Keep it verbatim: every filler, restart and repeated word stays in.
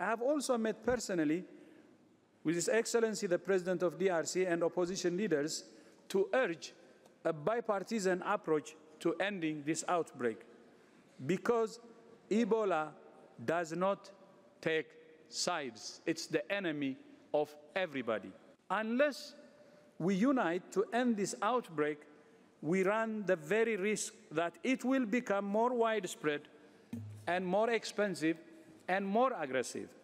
I have also met personally with His Excellency the President of D R C and opposition leaders to urge a bipartisan approach to ending this outbreak, because Ebola does not take sides. It's the enemy of everybody. Unless we unite to end this outbreak, we run the very risk that it will become more widespread and more expensive and more aggressive.